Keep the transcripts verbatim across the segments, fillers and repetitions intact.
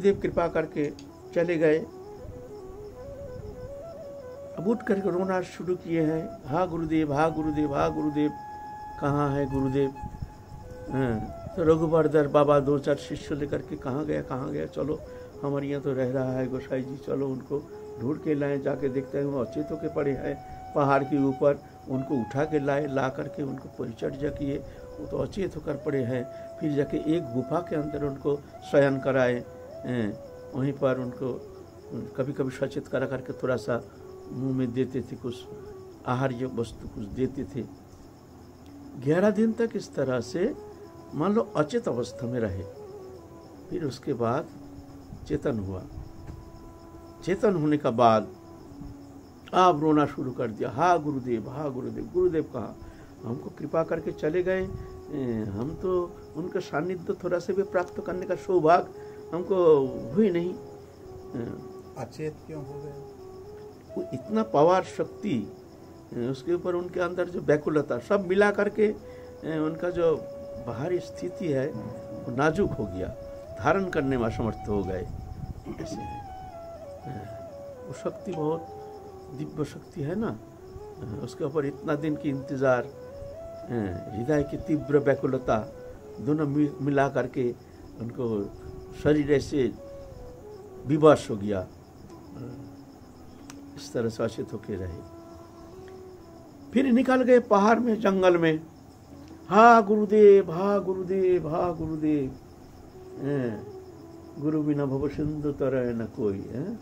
गुरुदेव कृपा करके चले गए। अब उठ करके रोना शुरू किए हैं, हाँ गुरुदेव, हाँ गुरुदेव, हाँ गुरुदेव, कहाँ है गुरुदेव। तो रघुबरदर बाबा दो चार शिष्य लेकर के कहाँ गया कहाँ गया, चलो हमारे यहाँ तो रह रहा है गोसाई जी, चलो उनको ढूंढ के लाएं। जाके देखते हैं वो अचेत होके पड़े हैं पहाड़ के ऊपर, उनको उठा के लाए, ला करके उनको परिचर्या किए, वो तो अचेत होकर पड़े हैं। फिर जाके एक गुफा के अंदर उनको शयन कराए, वहीं पर उनको कभी कभी सचेत करा करके थोड़ा सा मुंह में देते थे, कुछ आहार्य वस्तु कुछ देते थे। ग्यारह दिन तक इस तरह से मान लो अचेत अवस्था में रहे। फिर उसके बाद चेतन हुआ। चेतन होने का बाद आप रोना शुरू कर दिया, हाँ गुरुदेव, हाँ गुरुदेव। गुरुदेव कहाँ, हमको कृपा करके चले गए, हम तो उनका सानिध्य थोड़ा से भी प्राप्त करने का सौभाग्य हमको हुई नहीं। अचेत क्यों हो गए? वो इतना पावर शक्ति उसके ऊपर, उनके अंदर जो व्याकुलता सब मिला करके उनका जो बाहरी स्थिति है वो नाजुक हो गया, धारण करने में असमर्थ हो गए। ऐसे वो शक्ति बहुत दिव्य शक्ति है ना, उसके ऊपर इतना दिन की इंतजार, हृदय की तीव्र व्याकुलता दोनों मिला करके उनको शरीर ऐसे विवश हो गया। इस तरह से अचेत होके रहे। फिर निकल गए पहाड़ में, जंगल में, हा गुरुदेव, हा गुरुदेव, हा गुरुदेव। गुरु बिना भव सिंधु तरह न कोई।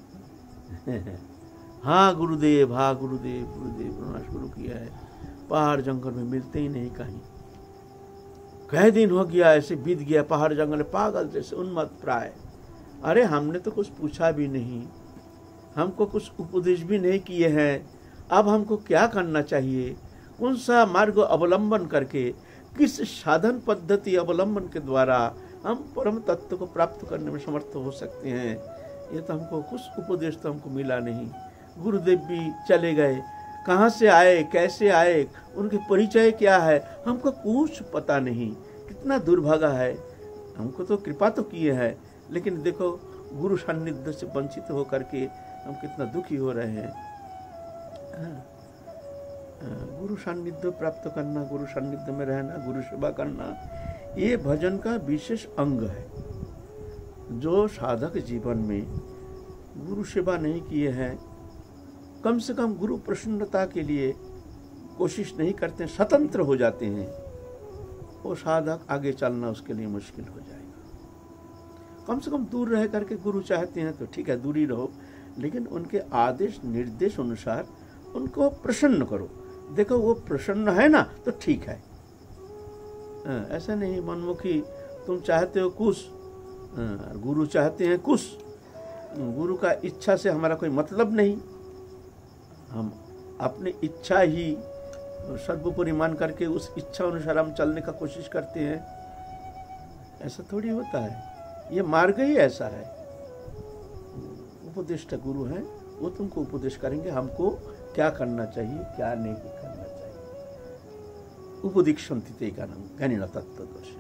हाँ गुरुदेव, हाँ गुरुदेव, गुरुदेव रोना शुरू किया है। पहाड़ जंगल में मिलते ही नहीं कहीं। कई दिन हो गया ऐसे बीत गया, पहाड़ जंगल में पागल जैसे उन्मत्त प्राय। अरे हमने तो कुछ पूछा भी नहीं, हमको कुछ उपदेश भी नहीं किए हैं, अब हमको क्या करना चाहिए, कौन सा मार्ग अवलंबन करके, किस साधन पद्धति अवलंबन के द्वारा हम परम तत्व को प्राप्त करने में समर्थ हो सकते हैं। ये तो हमको कुछ उपदेश तो हमको मिला नहीं। गुरुदेव भी चले गए, कहाँ से आए, कैसे आए, उनके परिचय क्या है, हमको कुछ पता नहीं। कितना दुर्भागा है, हमको तो कृपा तो किए हैं, लेकिन देखो गुरु सान्निध्य से वंचित होकर के हम कितना दुखी हो रहे हैं। गुरु सान्निध्य प्राप्त करना, गुरु सान्निध्य में रहना, गुरु सेवा करना, ये भजन का विशेष अंग है। जो साधक जीवन में गुरु सेवा नहीं किए हैं, कम से कम गुरु प्रसन्नता के लिए कोशिश नहीं करते, स्वतंत्र हो जाते हैं, वो साधक आगे चलना उसके लिए मुश्किल हो जाएगा। कम से कम दूर रह करके गुरु चाहते हैं तो ठीक है, दूरी रहो, लेकिन उनके आदेश निर्देश अनुसार उनको प्रसन्न करो। देखो वो प्रसन्न है ना तो ठीक है। ऐसा नहीं मनमुखी, तुम चाहते हो कुछ, गुरु चाहते हैं कुछ। गुरु का इच्छा से हमारा कोई मतलब नहीं, हम अपनी इच्छा ही सर्वोपरि मान करके उस इच्छा अनुसार हम चलने का कोशिश करते हैं। ऐसा थोड़ी होता है, ये मार्ग ही ऐसा है। उपदेष्टा गुरु हैं, वो तुमको उपदेश करेंगे हमको क्या करना चाहिए, क्या नहीं करना चाहिए। उपदीक्षन्ति ते ज्ञानिन तत्त्वदर्शिनः।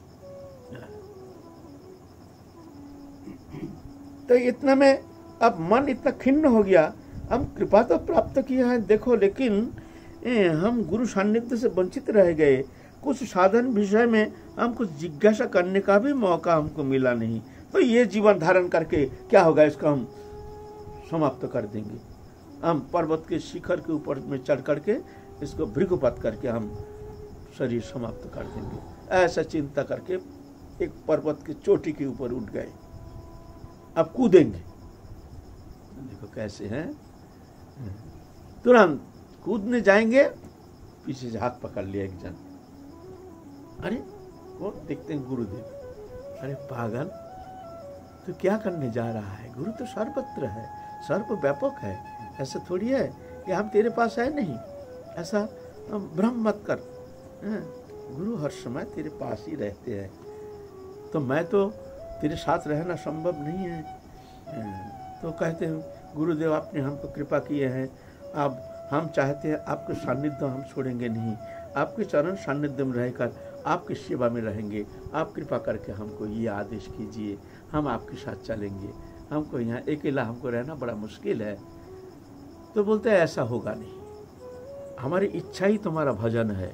तो इतना में अब मन इतना खिन्न हो गया, हम कृपा तो प्राप्त किया है देखो, लेकिन ए, हम गुरु सान्निध्य से वंचित रह गए। कुछ साधन विषय में हम कुछ जिज्ञासा करने का भी मौका हमको मिला नहीं। तो ये जीवन धारण करके क्या होगा, इसको हम समाप्त कर देंगे। हम पर्वत के शिखर के ऊपर में चढ़ करके इसको भृगुपात करके हम शरीर समाप्त कर देंगे। ऐसा चिंता करके एक पर्वत की चोटी के ऊपर उठ गए, अब कूदेंगे। देखो कैसे हैं, तुरंत कूदने जाएंगे, पीछे से हाथ पकड़ लिया एक जन। अरे वो देखते हैं गुरुदेव, अरे पागल तो क्या करने जा रहा है, गुरु तो सर्वत्र है, सर्वव्यापक है, ऐसा थोड़ी है कि हम तेरे पास है नहीं, ऐसा भ्रम मत कर। गुरु हर समय तेरे पास ही रहते हैं, तो मैं तो तेरे साथ रहना संभव नहीं है। तो कहते हैं गुरुदेव आपने हमको कृपा किए हैं, अब हम चाहते हैं आपके सान्निध्य हम छोड़ेंगे नहीं, आपके चरण सान्निध्य में रहकर आपकी सेवा में रहेंगे, आप कृपा करके हमको ये आदेश कीजिए, हम आपके साथ चलेंगे, हमको यहाँ अकेला हमको रहना बड़ा मुश्किल है। तो बोलते हैं ऐसा होगा नहीं, हमारी इच्छा ही तुम्हारा भजन है।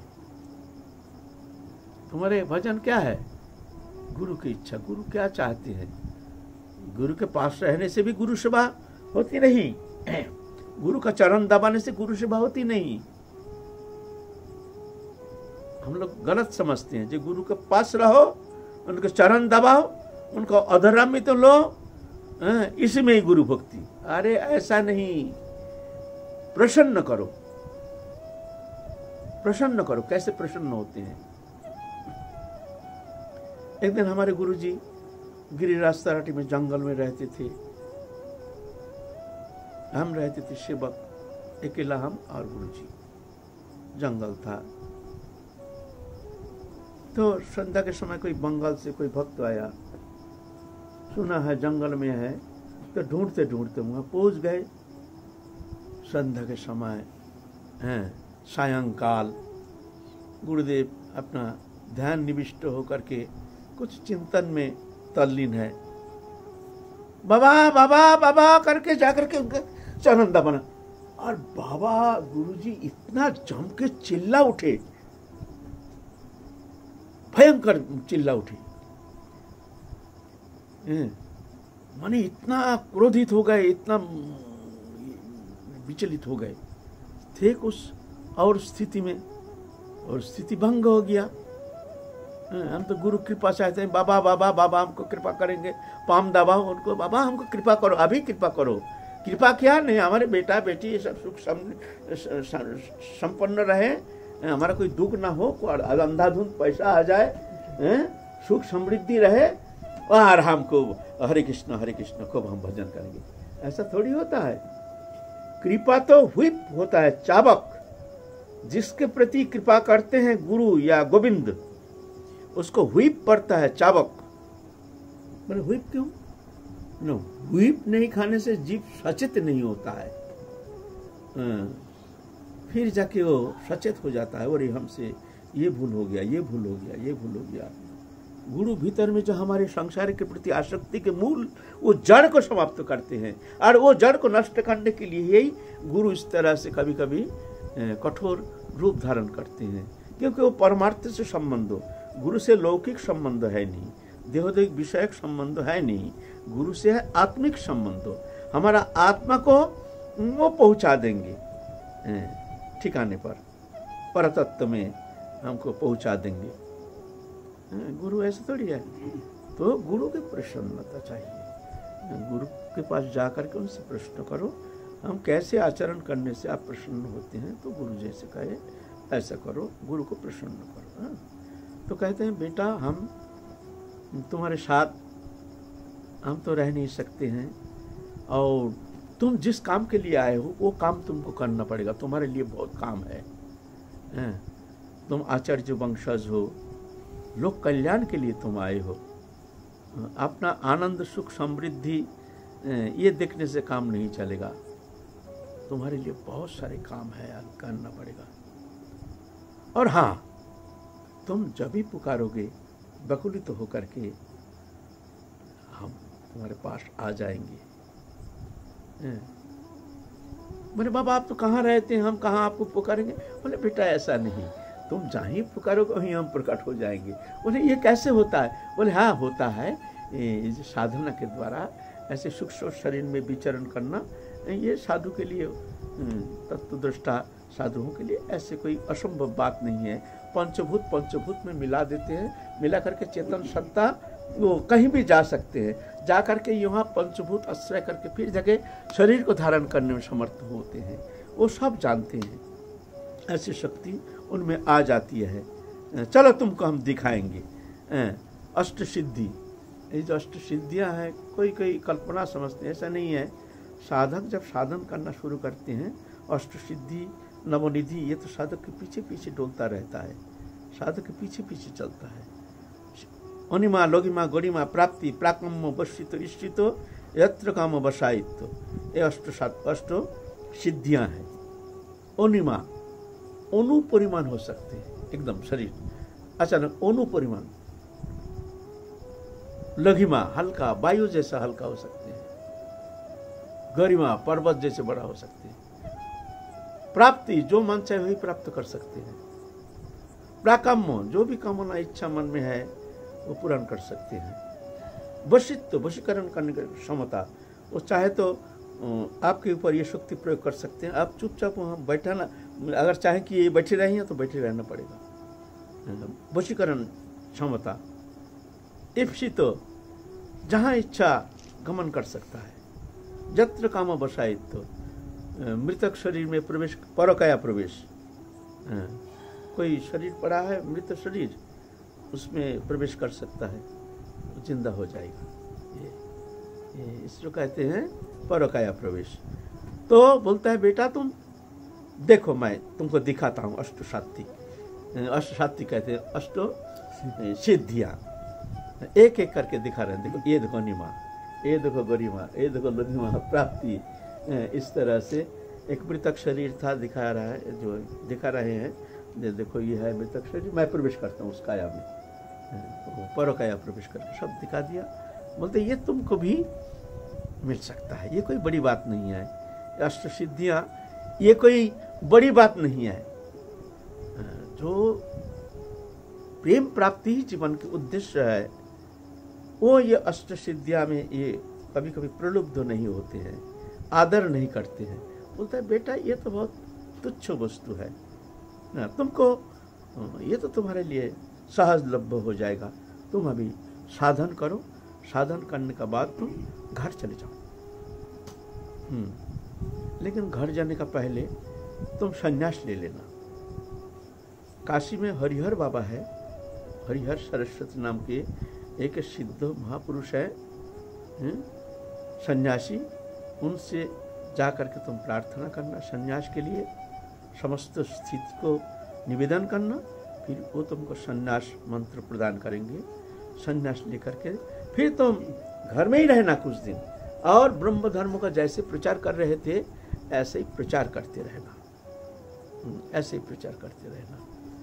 तुम्हारे भजन क्या है? गुरु की इच्छा। गुरु क्या चाहते हैं? गुरु के पास रहने से भी गुरु सेवा होती नहीं, गुरु का चरण दबाने से गुरु सेवा होती नहीं। हम लोग गलत समझते हैं, जो गुरु के पास रहो, उनके चरण दबाओ, उनको अधरामित तो लो, इसमें ही गुरु भक्ति। अरे ऐसा नहीं, प्रसन्न करो, प्रसन्न करो। कैसे प्रसन्न होते हैं? एक दिन हमारे गुरुजी गिरिराज सराठी में जंगल में रहते थे, हम रहते थे सेवक, अकेला हम और गुरुजी। जंगल था तो संध्या के समय कोई बंगाल से कोई भक्त आया, सुना है जंगल में है, तो ढूंढते ढूंढते वहां पहुंच गए। संध्या के समय हैं, सायंकाल गुरुदेव अपना ध्यान निविष्ट होकर के कुछ चिंतन में तल्लीन है। बाबा बाबा बाबा करके जाकर के उनका चरण दबाना, और बाबा गुरुजी इतना जम के चिल्ला उठे, भयंकर चिल्ला उठे, माने इतना क्रोधित हो गए, इतना विचलित हो गए थे उस और स्थिति में, और स्थिति भंग हो गया। हम तो गुरु कृपा चाहते हैं, बाबा बाबा बाबा हमको कृपा करेंगे, पाम दबाओ उनको, बाबा हमको कृपा करो, अभी कृपा करो। कृपा क्या नहीं, हमारे बेटा बेटी ये सब सुख संपन्न रहे, हमारा कोई दुख ना हो, अंधाधुंध पैसा आ जाए, सुख समृद्धि रहे, और हमको हरे कृष्ण हरे कृष्ण खूब हम भजन करेंगे। ऐसा थोड़ी होता है। कृपा तो व्हिप होता है, चाबक। जिसके प्रति कृपा करते हैं गुरु या गोविंद, उसको व्हिप पड़ता है, चाबक। बोले व्हिप क्यों? नो, व्हिप नहीं खाने से जीव सचेत नहीं होता है। आ, फिर जाके वो सचेत हो जाता है, और हमसे ये भूल हो गया, ये भूल हो गया, ये भूल हो गया। गुरु भीतर में जो हमारे संसार के प्रति आसक्ति के मूल, वो जड़ को समाप्त करते हैं, और वो जड़ को नष्ट करने के लिए ही गुरु इस तरह से कभी कभी कठोर रूप धारण करते हैं, क्योंकि वो परमार्थ से संबंध हो, गुरु से लौकिक संबंध है नहीं, देहोदिक विषयक संबंध है नहीं, गुरु से है आत्मिक संबंध हो। हमारा आत्मा को वो पहुंचा देंगे ठिकाने पर, परतत्व में हमको पहुंचा देंगे। गुरु ऐसे थोड़ी है। तो गुरु की प्रसन्नता चाहिए, गुरु के पास जाकर के उनसे प्रश्न करो, हम कैसे आचरण करने से आप प्रसन्न होते हैं, तो गुरु जैसे कहे ऐसा करो, गुरु को प्रसन्न करो। हाँ? तो कहते हैं बेटा हम तुम्हारे साथ हम तो रह नहीं सकते हैं, और तुम जिस काम के लिए आए हो वो काम तुमको करना पड़ेगा, तुम्हारे लिए बहुत काम है। हैं? तुम आचार्य वंशज हो, लोक कल्याण के लिए तुम आए हो, अपना आनंद सुख समृद्धि ये देखने से काम नहीं चलेगा, तुम्हारे लिए बहुत सारे काम है, करना पड़ेगा। और हाँ, तुम जब भी पुकारोगे बकुलित तो होकर के हम तुम्हारे पास आ जाएंगे। बोले बाबा आप तो कहाँ रहते हैं, हम कहाँ आपको पुकारेंगे? बोले बेटा ऐसा नहीं, तुम जहाँ ही पुकारोगे वहीं हम प्रकट हो जाएंगे। बोले ये कैसे होता है? बोले हाँ होता है, ये साधना के द्वारा ऐसे सूक्ष्म शरीर में विचरण करना, ये साधु के लिए, तत्वदृष्टा साधुओं के लिए ऐसे कोई असंभव बात नहीं है। पंचभूत पंचभूत में मिला देते हैं, मिला करके चेतन सत्ता वो कहीं भी जा सकते हैं, जा करके यहाँ पंचभूत आश्रय करके फिर जगह शरीर को धारण करने में समर्थ होते हैं। वो सब जानते हैं, ऐसी शक्ति उनमें आ जाती है। चलो तुमको हम दिखाएंगे अष्ट सिद्धि। ये जो अष्ट सिद्धियाँ हैं, कोई कोई कल्पना समझते हैं, ऐसा नहीं है। साधक जब साधन करना शुरू करते हैं, अष्ट सिद्धि नवनिधि ये तो साधक के पीछे पीछे डोलता रहता है, साधक के पीछे पीछे चलता है। अनिमा लोगिमा गणिमा प्राप्ति प्राकम्य वशित इष्टितो यत्र काम वसायित्व, ये अष्ट सात अष्ट सिद्धियां हैं। अनिमा अनुपरिमाण हो सकते हैं एकदम शरीर, अचानक ओनु परिमाण, लघिमा हल्का, वायु जैसा हल्का हो सकते हैं, गरिमा पर्वत जैसे बड़ा हो सकते हैं, प्राप्ति जो मन चाहे वही प्राप्त कर सकते हैं, प्राकाम्य जो भी कामना इच्छा मन में है वो पूर्ण कर सकते हैं, वशित्व वशीकरण करने की क्षमता, वो चाहे तो आपके ऊपर ये शक्ति प्रयोग कर सकते हैं। आप चुपचाप वहाँ बैठा ना, अगर चाहे कि ये बैठे रहिए तो बैठे रहना पड़ेगा। वशीकरण क्षमता, इप्सित जहाँ इच्छा गमन कर सकता है, यत्र काम बसायित्व, मृतक शरीर में प्रवेश, परकाया प्रवेश, कोई शरीर पड़ा है मृत शरीर, उसमें प्रवेश कर सकता है, जिंदा हो जाएगा। ये, ये इसको कहते हैं परकाया प्रवेश। तो बोलता है बेटा तुम देखो, मैं तुमको दिखाता हूँ अष्ट सात्विक, अष्ट सात्विक कहते हैं अष्टो सिद्धियाँ, एक एक करके दिखा रहे हैं। देखो ये देखो निमा, ये देखो गरिमा, ये देखो लघिमा, प्राप्ति, इस तरह से एक मृतक शरीर था दिखा रहा है, जो दिखा रहे हैं, देखो ये है मृतक शरीर, मैं प्रवेश करता हूँ उस काया में, तो परकाया प्रवेश करके सब दिखा दिया। बोलते ये तुमको भी मिल सकता है, ये कोई बड़ी बात नहीं है, अष्ट सिद्धियाँ ये कोई बड़ी बात नहीं है। जो प्रेम प्राप्ति ही जीवन के उद्देश्य है, वो ये अष्ट सिद्धियाँ में ये कभी कभी प्रलुब्ध नहीं होते हैं, आदर नहीं करते हैं। बोलता है बेटा ये तो बहुत तुच्छ वस्तु है ना, तुमको ये तो तुम्हारे लिए सहजलभ्य हो जाएगा, तुम अभी साधन करो, साधन करने के बाद तुम घर चले जाओ। हम्म लेकिन घर जाने का पहले तुम संन्यास ले लेना। काशी में हरिहर बाबा है, हरिहर सरस्वती नाम के एक सिद्ध महापुरुष है, सन्यासी, उनसे जा करके तुम प्रार्थना करना संन्यास के लिए, समस्त स्थिति को निवेदन करना, फिर वो तुमको संन्यास मंत्र प्रदान करेंगे। संन्यास लेकर के फिर तुम घर में ही रहना कुछ दिन, और ब्रह्म धर्म का जैसे प्रचार कर रहे थे ऐसे ही प्रचार करते रहना, ऐसे ही प्रचार करते रहना।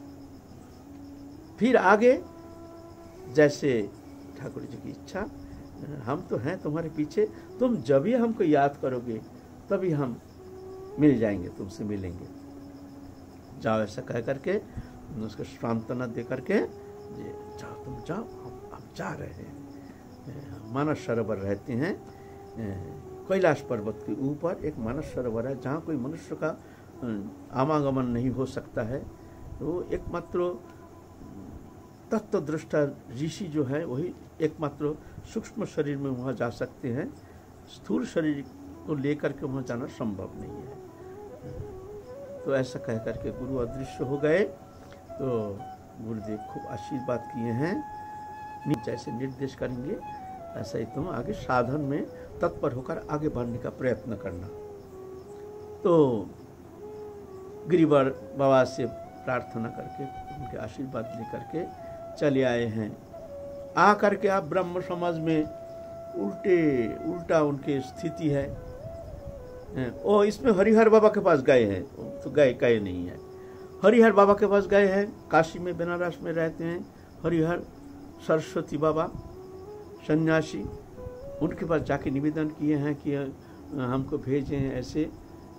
फिर आगे जैसे ठाकुर जी की इच्छा, हम तो हैं तुम्हारे पीछे, तुम जब भी हमको याद करोगे तभी हम मिल जाएंगे, तुमसे मिलेंगे। जाओ ऐसा कह करके उसको सांत्वना दे करके जाओ, तुम जाओ, हम अब जा रहे हैं। मानस सरोवर रहते हैं कैलाश पर्वत के ऊपर, एक मानस सरोवर है जहाँ कोई मनुष्य का आवागमन नहीं हो सकता है। तो एकमात्र तत्वदृष्टा ऋषि जो है वही एकमात्र सूक्ष्म शरीर में वहाँ जा सकते हैं, स्थूल शरीर को लेकर के वहाँ जाना संभव नहीं है। तो ऐसा कह करके गुरु अदृश्य हो गए। तो गुरुदेव खूब आशीर्वाद किए हैं, जैसे निर्देश करेंगे ऐसा ही तुम आगे साधन में तत्पर होकर आगे बढ़ने का प्रयत्न करना। तो गिरिवर बाबा से प्रार्थना करके उनके आशीर्वाद लेकर के चले आए हैं। आ करके आप ब्रह्म समाज में उल्टे उल्टा उनकी स्थिति है। ओ इसमें हरिहर बाबा के पास गए हैं, तो गए गए नहीं है, हरिहर बाबा के पास गए हैं। काशी में बनारस में रहते हैं हरिहर सरस्वती बाबा सन्यासी, उनके पास जाके निवेदन किए हैं कि हमको भेजें, ऐसे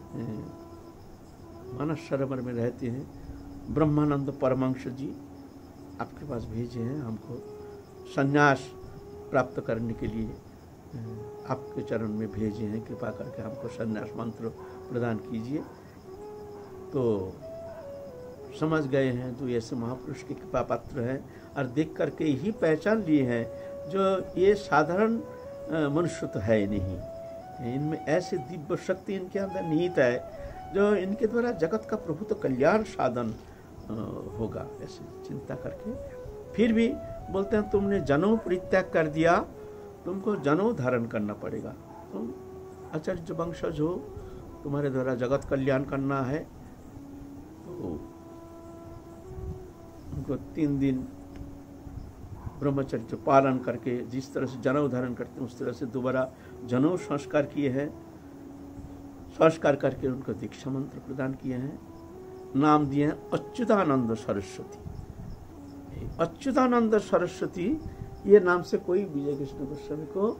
मानस सरोवर में रहते हैं ब्रह्मानंद परमहंस जी, आपके पास भेजे हैं, हमको संन्यास प्राप्त करने के लिए आपके चरण में भेजे हैं, कृपा करके हमको संन्यास मंत्र प्रदान कीजिए। तो समझ गए हैं तो ऐसे महापुरुष के कृपा पात्र हैं, और देख करके ही पहचान लिए हैं जो ये साधारण मनुष्य तो है नहीं, इनमें ऐसे दिव्य शक्ति इनके अंदर निहित है जो इनके द्वारा जगत का प्रभुत्व कल्याण साधन होगा, ऐसे चिंता करके। फिर भी बोलते हैं तुमने जनेऊ परित्याग कर दिया, तुमको जनेऊ धारण करना पड़ेगा, तुम आचार्य वंशज हो, तुम्हारे द्वारा जगत कल्याण करना है। तो उनको तीन दिन ब्रह्मचर्य पालन करके जिस तरह से जनेऊ धारण करते हैं उस तरह से दोबारा जनेऊ संस्कार किए हैं, संस्कार करके उनको दीक्षा मंत्र प्रदान किए हैं, नाम दिए हैं अच्युतानंद सरस्वती। अच्युतानंद सरस्वती ये नाम से कोई विजय कृष्ण गोस्वामी को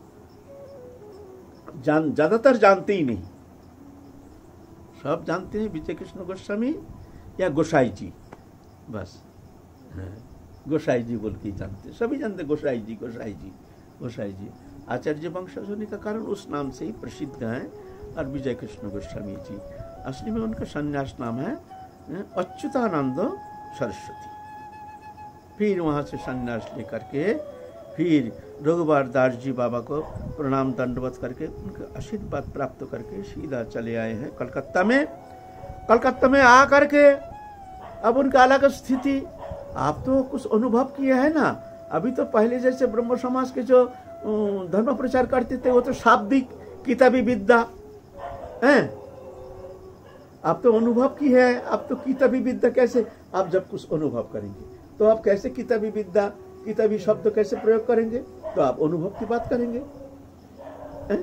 जान ज्यादातर जानते ही नहीं। सब जानते हैं विजय कृष्ण गोस्वामी या गोसाई जी, बस गोसाई जी बोल के जानते, सभी जानते गोसाई जी गोसाई जी गोसाई जी। आचार्य वंशज होने का कारण उस नाम से ही प्रसिद्ध हैं। और विजय कृष्ण गोस्वामी जी असली में उनका संन्यास नाम है अच्युतानंद सरस्वती। फिर वहाँ से संन्यास लेकर के फिर रघुवर दास जी बाबा को प्रणाम दंडवत करके उनका आशीर्वाद प्राप्त करके सीधा चले आए हैं कलकत्ता में। कलकत्ता में आ करके अब उनका अलग स्थिति, आप तो कुछ अनुभव किए हैं ना। अभी तो पहले जैसे ब्रह्म समाज के जो धर्म प्रचार करते थे वो तो शाब्दिक किताबी विद्या है, आप तो अनुभव की है। आप तो किताबी विद्या कैसे, आप जब कुछ अनुभव करेंगे तो आप कैसे किताबी विद्या किताबी शब्द कैसे प्रयोग करेंगे, तो आप अनुभव की बात करेंगे। है?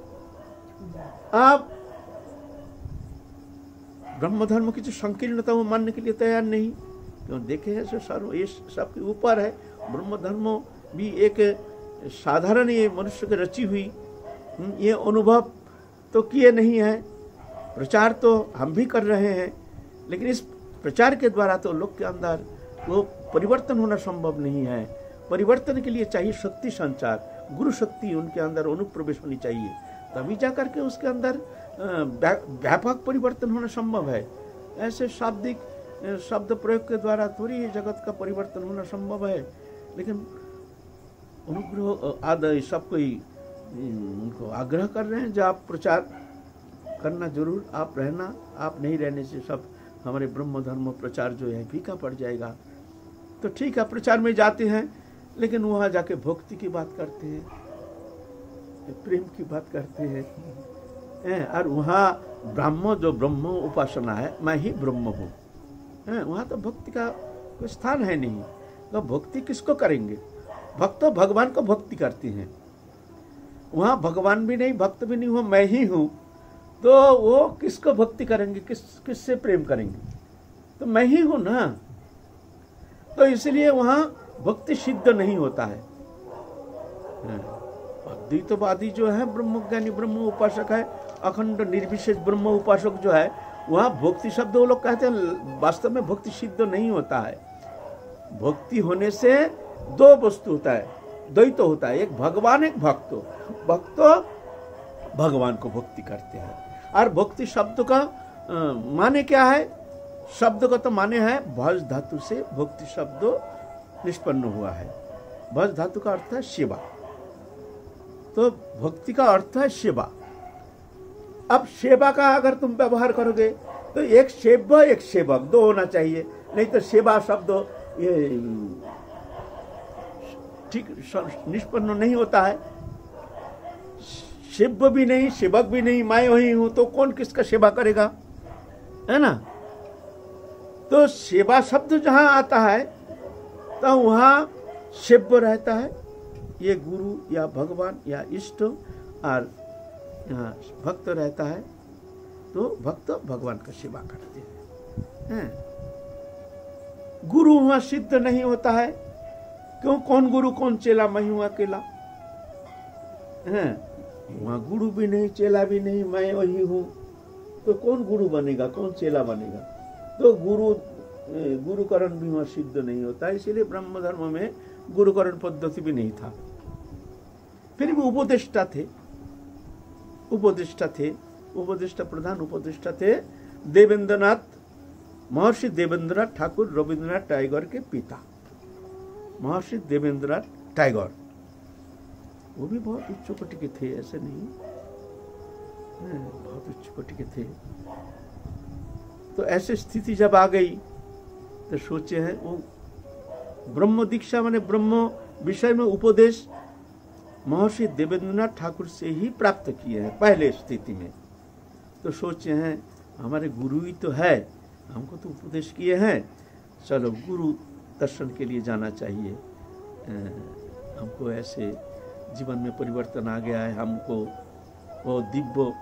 आप ब्रह्म धर्म की जो संकीर्णता वो मानने के लिए तैयार नहीं, क्यों देखे हैं सर्व ये सबके ऊपर है। ब्रह्म धर्म भी एक साधारण ये मनुष्य की रची हुई, ये अनुभव तो किए नहीं है। प्रचार तो हम भी कर रहे हैं, लेकिन इस प्रचार के द्वारा तो लोग के अंदर वो परिवर्तन होना संभव नहीं है। परिवर्तन के लिए चाहिए शक्ति संचार, गुरु शक्ति उनके अंदर अनुप्रवेश होनी चाहिए, तभी जाकर के उसके अंदर व्यापक परिवर्तन होना संभव है। ऐसे शाब्दिक शब्द प्रयोग के द्वारा थोड़ी जगत का परिवर्तन होना संभव है। लेकिन अनुग्रह आदि सब कोई उनको आग्रह कर रहे हैं जो आप प्रचार करना जरूर, आप रहना, आप नहीं रहने से सब हमारे ब्रह्म धर्म प्रचार जो है फीका पड़ जाएगा। तो ठीक है, प्रचार में जाते हैं, लेकिन वहाँ जाके भक्ति की बात करते हैं, प्रेम की बात करते हैं। और वहाँ ब्रह्म जो ब्रह्म उपासना है, मैं ही ब्रह्म हूँ, वहाँ तो भक्ति का कोई स्थान है नहीं। तो भक्ति किसको करेंगे? भक्त तो भगवान को भक्ति करते हैं। वहाँ भगवान भी नहीं, भक्त भी नहीं हो, मैं ही हूँ, तो वो किसको भक्ति करेंगे, किस किससे प्रेम करेंगे? तो मैं ही हूँ ना। तो इसलिए वहाँ भक्ति सिद्ध नहीं होता है। अद्वैतवादी जो है ब्रह्मज्ञानी ब्रह्म उपासक है, अखंड निर्विशेष ब्रह्म उपासक जो है, वहाँ भक्ति शब्द वो लोग कहते हैं, वास्तव में भक्ति सिद्ध नहीं होता है। भक्ति होने से दो वस्तु होता है, द्वैत होता है, एक भगवान एक भक्त। भक्त भगवान को भक्ति करते हैं। और भक्ति शब्द का आ, माने क्या है? शब्द का तो माने है भज धातु से भक्ति शब्द निष्पन्न हुआ है। भज धातु का अर्थ है सेवा, तो भक्ति का अर्थ है सेवा। अब सेवा का अगर तुम व्यवहार करोगे तो एक सेव्य एक सेवक दो होना चाहिए, नहीं तो सेवा शब्द ये ठीक निष्पन्न नहीं होता है। सेव्य भी नहीं सेवक भी नहीं, मैं वही हूं, तो कौन किसका सेवा करेगा, है ना? तो सेवा शब्द जहां आता है तो वहां सेव्य रहता है, ये गुरु या भगवान या इष्ट, और यहाँ भक्त रहता है, तो भक्त भगवान का सेवा करते हैं, हैं? गुरु वहां सिद्ध नहीं होता है। क्यों? कौन गुरु कौन चेला, मैं हूं अकेला, हैं? वहां गुरु भी नहीं चेला भी नहीं, मैं वही हूं, तो कौन गुरु बनेगा, कौन चेला बनेगा? तो गुरु गुरुकरण भी वहां सिद्ध नहीं होता। इसीलिए ब्रह्म धर्म में गुरुकरण पद्धति भी नहीं था। फिर भी उपदेष्टा थे, उपदेष्टा थे, उपदेष्टा प्रधान उपदेष्टा थे देवेंद्रनाथ, महर्षि देवेंद्रनाथ ठाकुर, रविंद्रनाथ टैगोर के पिता महर्षि देवेंद्रनाथ टैगोर। वो भी बहुत उच्च कोटि के थे, ऐसे नहीं, बहुत उच्च कोटि के थे। तो ऐसी स्थिति जब आ गई तो सोचे हैं वो ब्रह्म दीक्षा माने ब्रह्म विषय में उपदेश महर्षि देवेंद्रनाथ ठाकुर से ही प्राप्त किए हैं पहले स्थिति में। तो सोचे हैं हमारे गुरु ही तो है, हमको तो उपदेश किए हैं, चलो गुरु दर्शन के लिए जाना चाहिए। हमको ऐसे जीवन में परिवर्तन आ गया है, हमको वो दिव्य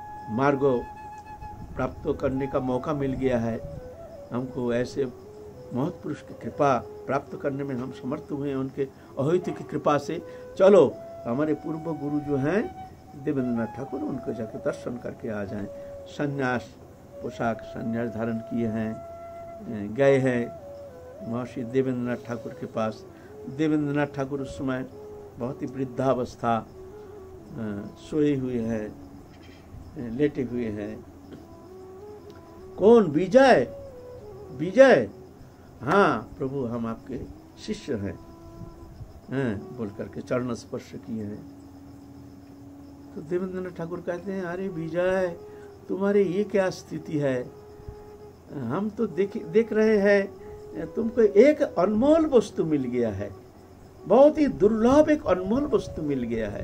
मार्ग प्राप्त करने का मौका मिल गया है, हमको ऐसे महत्पुरुष की कृपा प्राप्त करने में हम समर्थ हुए हैं, उनके अहित की कृपा से। चलो हमारे पूर्व गुरु जो हैं देवेंद्रनाथ ठाकुर, उनको जाके दर्शन करके आ जाएं। संन्यास पोशाक संन्यास धारण किए हैं, गए हैं महर्षि देवेंद्रनाथ ठाकुर के पास। देवेंद्रनाथ ठाकुर उस समय बहुत ही वृद्धावस्था, सोए हुए हैं, लेटे हुए हैं। कौन? विजय। विजय, हाँ प्रभु हम आपके शिष्य हैं, हैं बोल करके चरण स्पर्श किए हैं। तो देवेंद्रनाथ ठाकुर कहते हैं, अरे विजय तुम्हारी ये क्या स्थिति है, हम तो देख देख रहे हैं तुमको एक अनमोल वस्तु मिल गया है, बहुत ही दुर्लभ एक अनमोल वस्तु मिल गया है।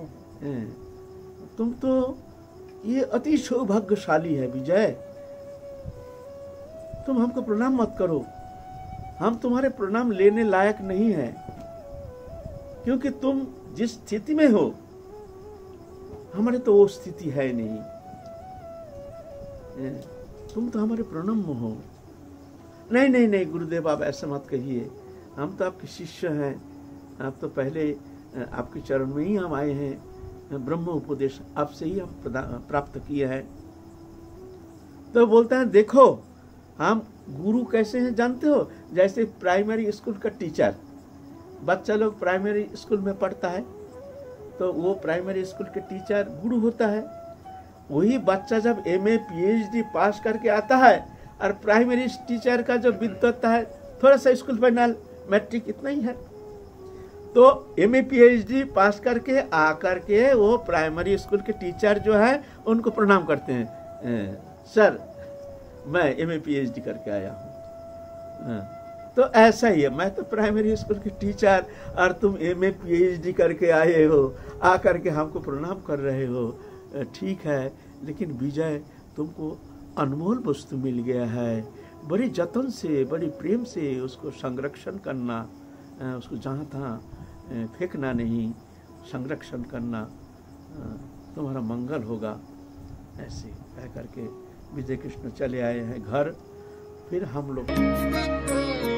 तुम तो ये अति सौभाग्यशाली है विजय, तुम हमको प्रणाम मत करो, हम तुम्हारे प्रणाम लेने लायक नहीं है, क्योंकि तुम जिस स्थिति में हो हमारे तो वो स्थिति है नहीं, तुम तो हमारे प्रणम्य हो। नहीं नहीं नहीं गुरुदेव आप ऐसा मत कहिए, हम तो आपके शिष्य हैं, आप तो पहले आपके चरण में ही हम आए हैं, ब्रह्म उपदेश आपसे ही हम प्राप्त किए हैं। तो बोलता है देखो हम गुरु कैसे हैं जानते हो, जैसे प्राइमरी स्कूल का टीचर, बच्चा लोग प्राइमरी स्कूल में पढ़ता है तो वो प्राइमरी स्कूल के टीचर गुरु होता है। वही बच्चा जब M A P H D पास करके आता है और प्राइमरी टीचर का जो विद्वत्ता है थोड़ा सा स्कूल फाइनल मैट्रिक इतना ही है, तो M A P H D पास करके आ करके वो प्राइमरी स्कूल के टीचर जो है उनको प्रणाम करते हैं, सर मैं M A P H D करके आया हूँ। तो ऐसा ही है, मैं तो प्राइमरी स्कूल के टीचर और तुम M A P H D करके आए हो, आ करके हमको प्रणाम कर रहे हो, ठीक है, लेकिन विजय तुमको अनमोल वस्तु मिल गया है, बड़ी जतन से बड़ी प्रेम से उसको संरक्षण करना, उसको जहाँ तहाँ फेंकना नहीं, संरक्षण करना, तुम्हारा मंगल होगा। ऐसे कह करके विजय कृष्ण चले आए हैं घर। फिर हम लोग